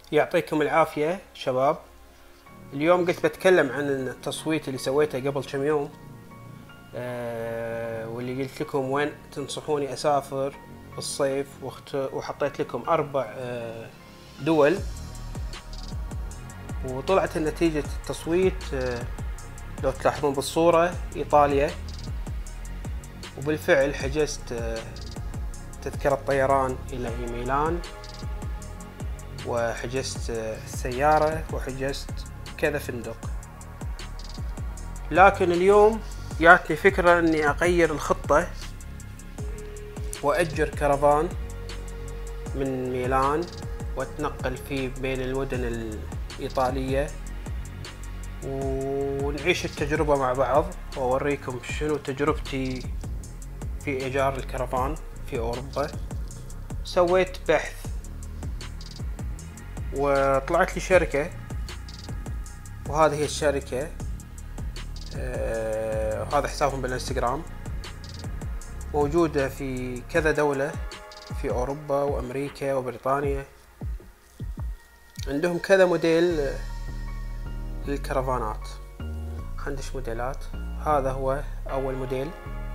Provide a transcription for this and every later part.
يعطيكم العافية شباب. اليوم قلت بتكلم عن التصويت اللي سويته قبل كم يوم، واللي قلت لكم وين تنصحوني أسافر بالصيف، وحطيت لكم 4 دول، وطلعت نتيجة التصويت لو تلاحظون بالصورة إيطاليا. وبالفعل حجزت تذكرة طيران إلى ميلان، وحجزت السيارة، وحجزت كذا فندق. لكن اليوم جاتني فكرة اني اغير الخطة واجر كرفان من ميلان واتنقل فيه بين المدن الايطالية، ونعيش التجربة مع بعض واوريكم شنو تجربتي في ايجار الكرفان في اوروبا. سويت بحث وطلعت لي شركة، وهذه هي الشركة، وهذا حسابهم بالانستغرام، موجودة في كذا دولة في أوروبا وأمريكا وبريطانيا. عندهم كذا موديل للكرفانات. خندش موديلات. هذا هو أول موديل،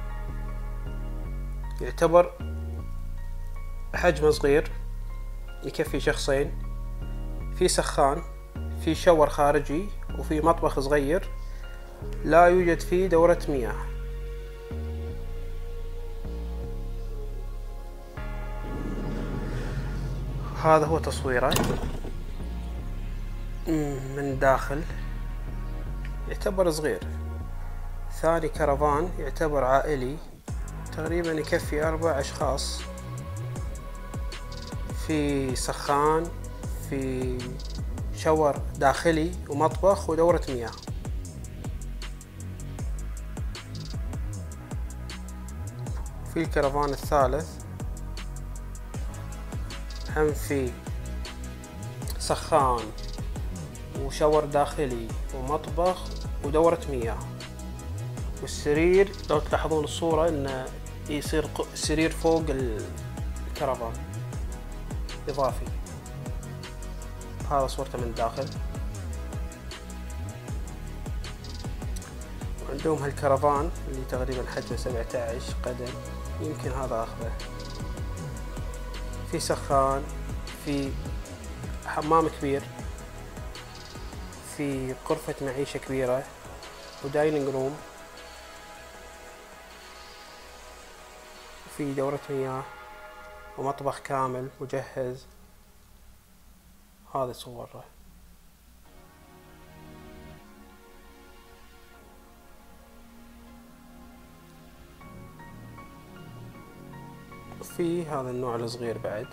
يعتبر حجمه صغير، يكفي شخصين، في سخان، في شاور خارجي، وفي مطبخ صغير لا يوجد فيه دورة مياه. هذا هو تصويره من داخل. يعتبر صغير. ثاني كرفان يعتبر عائلي، تقريبا يكفي 4 أشخاص. في سخان، في شاور داخلي، ومطبخ، ودورة مياه. في الكرفان الثالث هم في سخان وشاور داخلي ومطبخ ودورة مياه. والسرير لو تلاحظون الصورة انه يصير سرير فوق الكرفان اضافي. هذا صورته من الداخل. وعندهم هالكرفان اللي تقريبا حجمه 17 قدم، يمكن هذا اخذه. في سخان، في حمام كبير، في غرفة معيشة كبيرة، ودايننج روم، وفي دورة مياه، ومطبخ كامل مجهز. هذا صوره. في هذا النوع الصغير بعد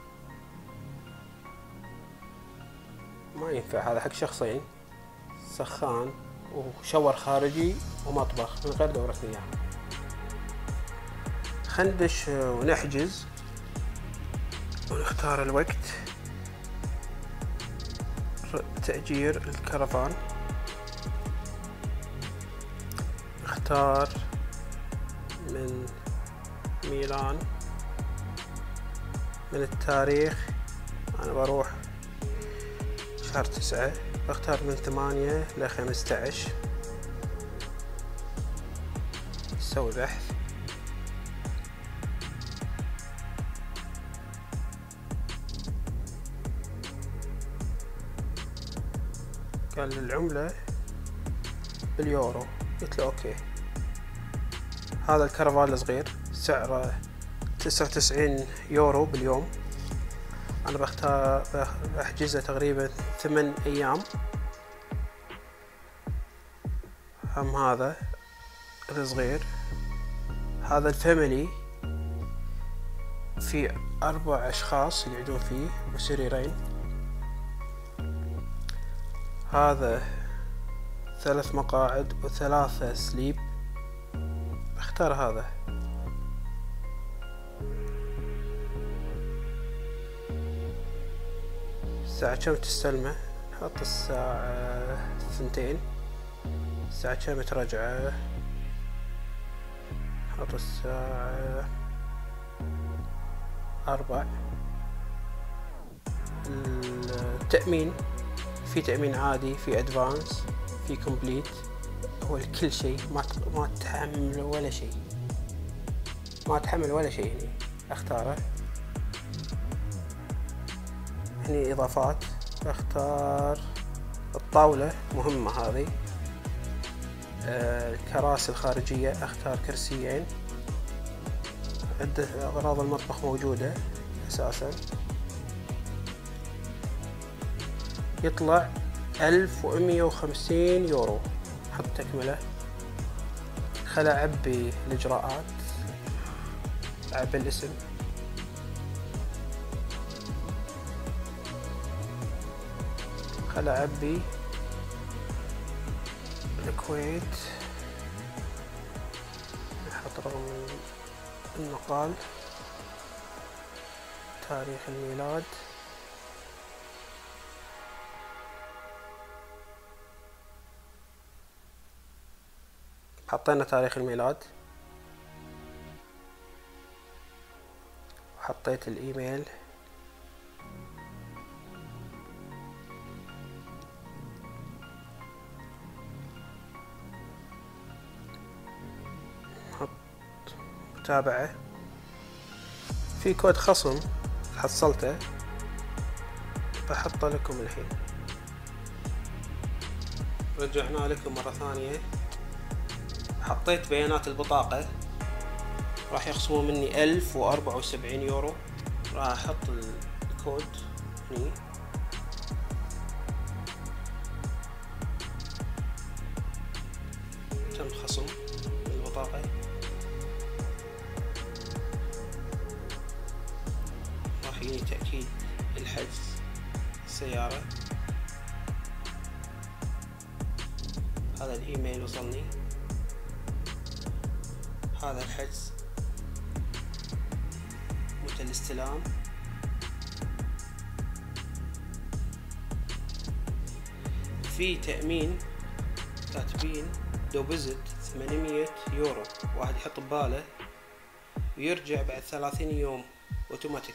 ما ينفع، هذا حق شخصين، سخان وشاور خارجي ومطبخ من غير دورة مياه. خندش ونحجز ونختار الوقت تأجير الكرفان. اختار من ميلان. من التاريخ أنا بروح شهر 9، بختار من 8 ل 15. نسوي بحث. قال العملة باليورو، قلت له اوكي. هذا الكرفان الصغير سعره 99 يورو باليوم. انا بحجزه تقريبا 8 ايام. هم هذا الصغير، هذا الفاميلي، في 4 اشخاص يقعدون فيه وسريرين. هذا 3 مقاعد و3 سليب. بختار هذا. الساعة كم تستلمه؟ نحط الساعة 2. الساعة كم ترجعه؟ نحط الساعة 4. التأمين، في تأمين عادي، في ادفانس، في كومبليت. هو كل شيء ما تحمل ولا شيء، ما تحمل ولا شيء. هني اختاره، هني اضافات، اختار الطاولة مهمة هذه. الكراسي الخارجية اختار كرسيين. عدة اغراض المطبخ موجودة اساسا. يطلع 1150 يورو. حط تكملة. خل اعبي الاجراءات، اعبي الاسم، خل اعبي الكويت، نحط رقم النقال، تاريخ الميلاد، حطينا تاريخ الميلاد، وحطيت الايميل، نحط متابعة. في كود خصم حصلته بحطه لكم الحين. رجعنا لكم مرة ثانية. حطيت بيانات البطاقة، راح يخصموا مني 1074 يورو. راح احط الكود هني، تم خصم البطاقة. راح يجيني تأكيد الحجز السيارة. هذا الايميل وصلني، هذا الحجز، متى الاستلام. في تأمين كاتبين دوبزت 800 يورو، واحد يحط بباله ويرجع بعد 30 يوم اوتوماتيك.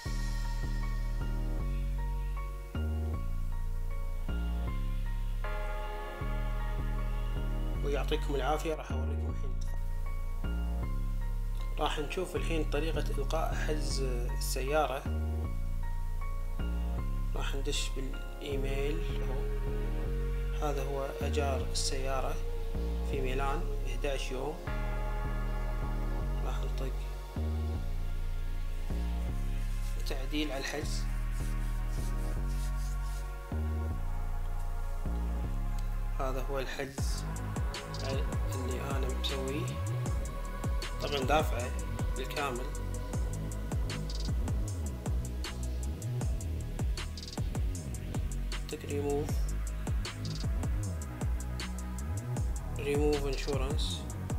ويعطيكم العافية. راح اوريكم الحين، راح نشوف الحين طريقة إلقاء حجز السيارة. راح ندش بالإيميل. هذا هو أجار السيارة في ميلان 11 يوم. راح نطق تعديل على الحجز. هذا هو الحجز اللي أنا مسويه، طبعا دافعه بالكامل. طق ريموف انشورنس.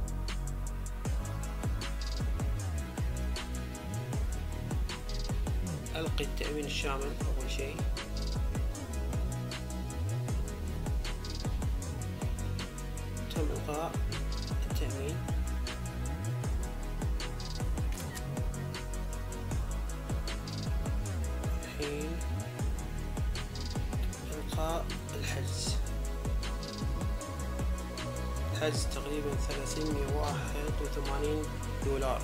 القي التأمين الشامل اول شيء. تم القاء التأمين. الحين إلقاء الحجز. الحجز تقريبا 381 دولار.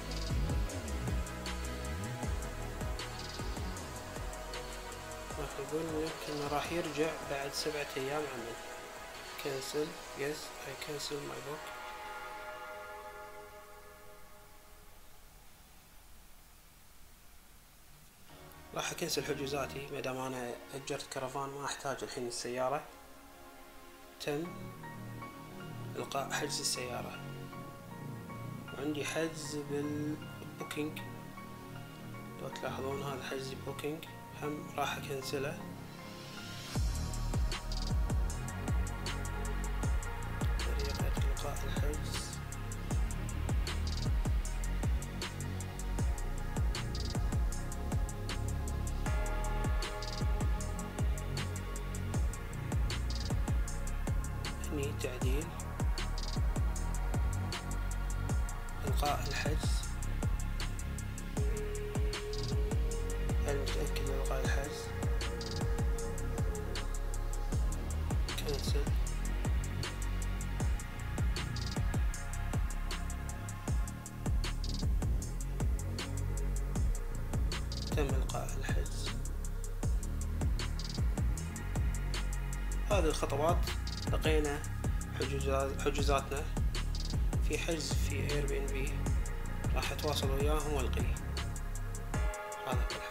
راح يقول لك انه راح يرجع بعد 7 ايام عمل. cancel. yes I cancel my book. راح اكنسل حجوزاتي ما دام انا اجرت كرفان، ما احتاج الحين السيارة. تم القاء حجز السيارة. وعندي حجز بالبوكينج، لو تلاحظون هذا حجز بوكينج، هم راح اكنسله. طريقة القاء الحجز. هني تعديل، إلقاء الحجز. هل متأكد من إلقاء الحجز؟ تم إلقاء الحجز. هذه الخطوات لقينا حجوزاتنا في حجز في Airbnb. راح اتواصل وياهم والقيه. هذا كل.